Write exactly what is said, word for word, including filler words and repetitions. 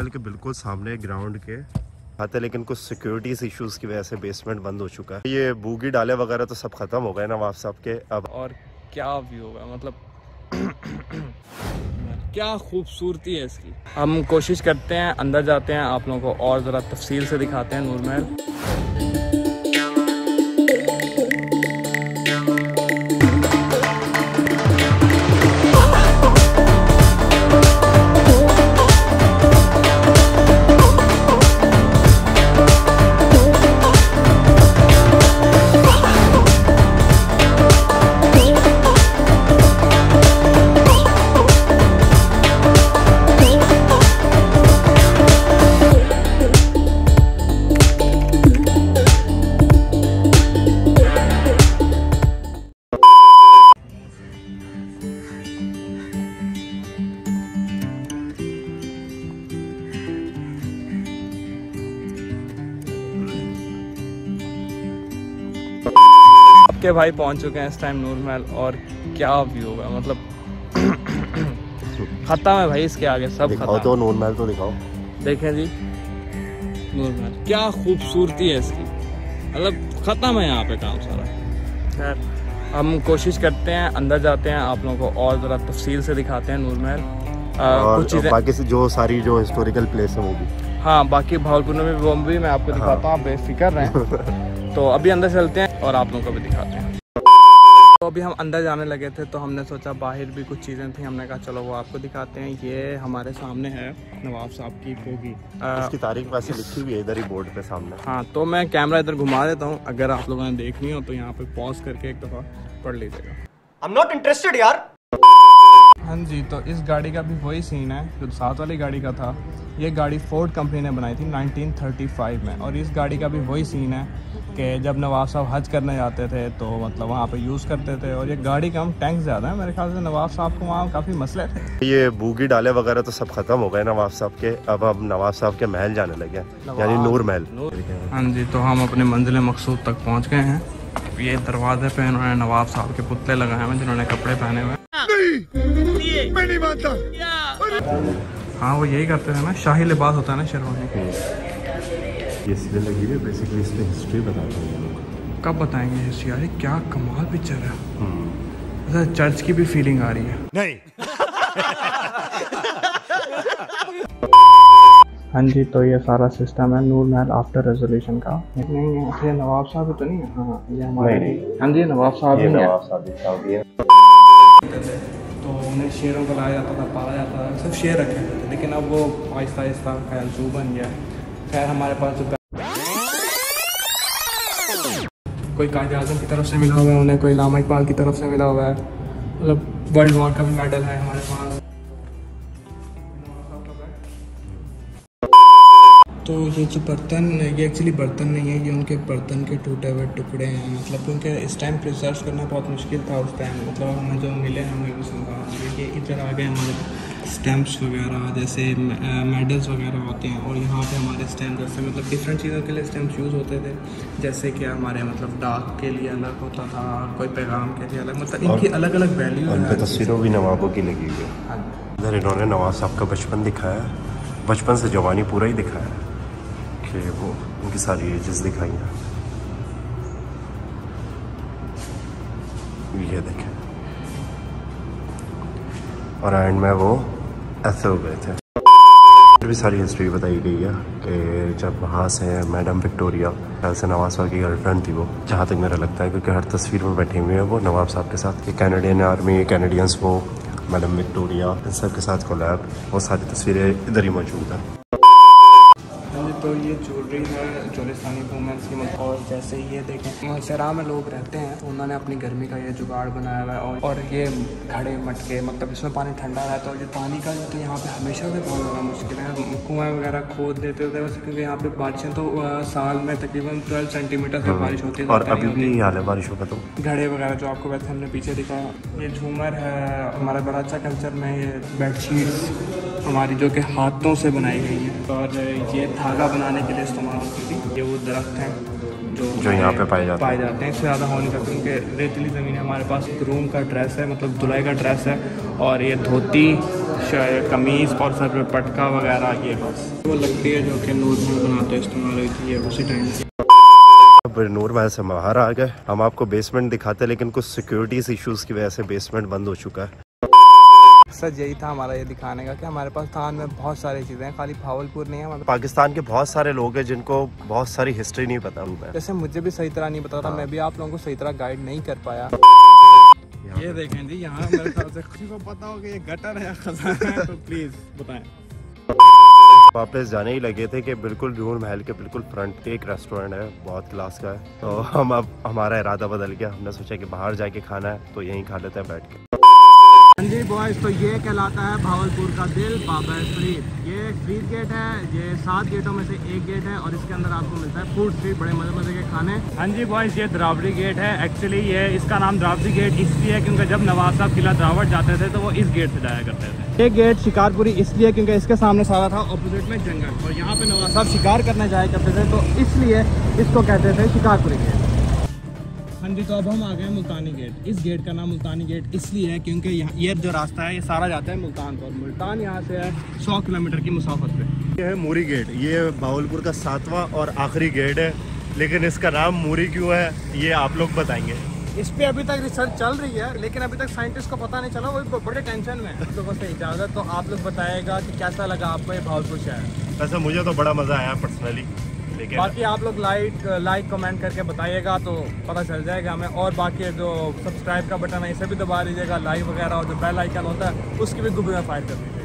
महल के बिल्कुल सामने ग्राउंड के आते, लेकिन कुछ सिक्योरिटी इश्यूज की वजह से बेसमेंट बंद हो चुका है। ये बूगी डाले वगैरह तो सब खत्म हो गए नवाब साहब के अब। और क्या व्यू होगा, मतलब क्या खूबसूरती है इसकी। हम कोशिश करते हैं, अंदर जाते हैं, आप लोगों को और ज़रा तफसील से दिखाते हैं नूर महल। के भाई पहुंच चुके हैं इस टाइम नूर महल, और क्या व्यू होगा, मतलब खत्म है भाई, इसके आगे सब खत्म। तो नूर महल तो दिखाओ। देखें जी नूर महल, क्या खूबसूरती है इसकी, मतलब खत्म है यहाँ पे काम सारा। खैर हम कोशिश करते हैं, अंदर जाते हैं, आप लोगों को और ज़रा तफसील से दिखाते हैं नूर महल। कुछ चीज़ें बाकी से जो सारी जो हिस्टोरिकल प्लेस है वो भी, हाँ बाकी भावलपुर में वो भी मैं आपको दिखाता हूँ, आप बेफिक्र रहें। तो अभी अंदर चलते हैं और आप लोगों को भी दिखाते हैं। तो अभी हम अंदर जाने लगे थे, तो हमने सोचा बाहर भी कुछ चीज़ें थी, हमने कहा चलो वो आपको दिखाते हैं। ये हमारे सामने है नवाब साहब की बोगी, इसकी तारीख वैसे लिखी हुई है इधर ही बोर्ड पे सामने। हाँ तो मैं कैमरा इधर घुमा देता हूँ, अगर आप लोगों ने देखनी हो तो यहाँ पे पॉज करके एक दफ़ा पढ़ लीजिएगा। आई एम नॉट इंटरेस्टेड यार। हाँ जी, तो इस गाड़ी का भी वही सीन है जो साथ वाली गाड़ी का था। ये गाड़ी फोर्ड कंपनी ने बनाई थी नाइनटीन थर्टी फाइव में, और इस गाड़ी का भी वही सीन है कि जब नवाब साहब हज करने जाते थे तो मतलब वहाँ पे यूज़ करते थे। और ये गाड़ी कम टैंक ज़्यादा है, मेरे ख्याल से नवाब साहब को वहाँ काफ़ी मसले थे। ये बूगी डाले वगैरह तो सब खत्म हो गए नवाब साहब के, अब हम नवाब साहब के महल जाने लगे, यानी नूर महल। हाँ जी, तो हम अपने मंजिल मकसूद तक पहुँच गए हैं। ये दरवाजे पे इन्होंने नवाब साहब के पुतले लगाए हैं जिन्होंने कपड़े पहने हुए। नहीं, मैं नहीं मानता। हाँ वो यही करते थे ना, शाही लिबास होता है ना शेरवानी। ये सीधे लगी हुई है, बेसिकली इसमें हिस्ट्री बताते हैं। कब बताएंगे हिस्ट्री? यार क्या कमाल पिक्चर है, अच्छा चर्च की भी फीलिंग आ रही है। नहीं हाँ जी, तो ये सारा सिस्टम है नूर महल आफ्टर रेजोल्यूशन का। नहीं है ये नवाब साहब तो नहीं है? हाँ ये हमारे, हाँ जी नवाब साहब ही है। तो उन्हें शेरों को लाया जाता था, पाला जाता था, सिर्फ शेर रखे थे, लेकिन अब वो आहिस्ता आहिस्ता ख्याल जू बन गया। खैर हमारे पास जो कोई कायदे आज़म की तरफ से मिला हुआ है, उन्हें कोई इल्लामा इकबाल की तरफ से मिला हुआ है, मतलब वर्ल्ड वॉर का भी मेडल है हमारे पास। तो ये जो बर्तन, ये एक्चुअली बर्तन नहीं है, ये उनके बर्तन के टूटे हुए टुकड़े हैं, मतलब क्योंकि इस टाइम प्रिजर्व करना बहुत मुश्किल था उस टाइम, मतलब हमें जो मिले हमें वो संभाल। ये इधर आ गए हमारे स्टैम्प्स वगैरह, जैसे मेडल्स वगैरह होते हैं, और यहाँ पे हमारे स्टैम्प जैसे मतलब डिफरेंट चीज़ों के लिए स्टैम्प्स यूज़ होते थे, जैसे कि हमारे मतलब डाक के लिए अलग होता था, कोई पैगाम के लिए अलग, मतलब इनकी अलग अलग वैल्यू है। तस्वीरों भी नवाबों की लगी हुई है। इधर इन्होंने नवाब साहब का बचपन दिखाया, बचपन से जवानी पूरा ही दिखाया, कि वो उनकी सारी एजेस दिखाई हैं। ये देखें, और एंड में वो ऐसे हो गए थे। फिर भी सारी हिस्ट्री बताई गई है कि जब वहाँ से मैडम विक्टोरिया, ख्याल से नवाब साहब की गर्लफ्रेंड थी वो, जहाँ तक मेरा लगता है, क्योंकि हर तस्वीर में बैठी हुई है वो नवाब साहब के साथ। ये कैनेडियन आर्मी, कैनेडियंस, वो मैडम विक्टोरिया, इन सब के साथ कोलैब, वो सारी तस्वीरें इधर ही मौजूद हैं। तो ये ज्वेलरी है चोलिस्तानी वुमेंस की, और जैसे ये देखें सरा में लोग रहते हैं तो उन्होंने अपनी गर्मी का ये जुगाड़ बनाया हुआ है, और, और ये घड़े मटके, मतलब इसमें पानी ठंडा रहता है, और ये पानी का जो तो यहाँ पे हमेशा से बहुत ज़्यादा मुश्किल है। कुएँ वगैरह खोद लेते होते हैं क्योंकि यहाँ पे बारिशें तो साल में तकरीबन ट्वेल्व सेंटीमीटर की बारिश होती है, और अभी भी हाल है बारिशों का। तो घड़े वगैरह जो आपको वैसे हमने पीछे दिखाया, ये झूमर है हमारा बड़ा अच्छा कल्चर में। ये बेडशीट्स हमारी जो कि हाथों से बनाई गई है, और ये धागा बनाने के लिए इस्तेमाल होती थी। ये वो दरख्त हैं जो जो यहाँ पे पाए जाते पाए जाते हैं, इससे ज़्यादा हो नहीं सकते क्योंकि रेतीली ज़मीन है। हमारे पास एक रूम का ड्रेस है, मतलब धुलाई का ड्रेस है, और ये धोती, कमीज़ और सर पे पटका वगैरह, ये बस वो लगती है जो कि नूर महल बनाते इस्तेमाल हुई थी, ये उसी टाइम की। अब नूर महल से बाहर आ गए, हम आपको बेसमेंट दिखाते लेकिन कुछ सिक्योरिटीज इश्यूज की वजह से बेसमेंट बंद हो चुका है। सच यही था हमारा ये दिखाने का कि हमारे पास थान में बहुत सारी चीज़ें हैं, खाली भावलपुर नहीं है हमारे। पाकिस्तान के बहुत सारे लोग हैं जिनको बहुत सारी हिस्ट्री नहीं पता उनमें, जैसे मुझे भी सही तरह नहीं पता था, मैं भी आप लोगों को सही तरह गाइड नहीं कर पाया। ये देखें जी, यहाँ मेरे ख्याल से किसी को पता हो कि ये गटर है या खजाना है तो प्लीज़ बताएं। वापस जाने ही लगे थे कि बिल्कुल नूर महल के बिल्कुल फ्रंट पे एक रेस्टोरेंट है, बहुत क्लास का है। तो हम अब हमारा इरादा बदल गया, हमने सोचा कि बाहर जाके खाना है तो यहीं खा लेते हैं बैठ के। हाँ जी बॉयज, तो ये कहलाता है भावलपुर का दिल, बाबा स्ट्रीट। ये स्ट्रीट गेट है, ये सात गेटों में से एक गेट है और इसके अंदर आपको मिलता है फूड स्ट्रीट, बड़े मजे मजे के खाने। हाँ जी बॉयज, ये द्रावड़ी गेट है। एक्चुअली ये इसका नाम द्रावड़ी गेट इसलिए है क्योंकि जब नवाब साहब किला द्रावड़ जाते थे तो वो इस गेट से जाया करते थे। ये गेट शिकारपुरी इसलिए क्योंकि इसके सामने सारा था ऑपोजिट में जंगल, और यहाँ पे नवाब साहब शिकार करने जाया करते थे तो इसलिए इसको कहते थे शिकारपुरी गेट। हाँ जी, तो अब हम आ गए मुल्तानी गेट। इस गेट का नाम मुल्तानी गेट इसलिए है क्योंकि यहाँ ये जो रास्ता है ये सारा जाता है मुल्तान पर। मुल्तान यहाँ से है सौ किलोमीटर की मुसाफत पे। ये है मूरी गेट, ये भावलपुर का सातवां और आखिरी गेट है, लेकिन इसका नाम मूरी क्यों है ये आप लोग बताएंगे। इस पे अभी तक रिसर्च चल रही है लेकिन अभी तक साइंटिस्ट को पता नहीं चला, वो बड़े टेंशन में है। तो बस इजाज़त, तो आप लोग बताएगा कि कैसा लगा आपको ये भावलपुर शहर। वैसे मुझे तो बड़ा मज़ा आया पर्सनली, लेकिन बाकी आप लोग लाइक लाइक कमेंट करके बताइएगा तो पता चल जाएगा हमें। और बाकी जो सब्सक्राइब का बटन है इसे भी दबा लीजिएगा, लाइक वगैरह, और जो बेल आइकन होता है उसकी भी गुब्बारा फायर कर दीजिएगा।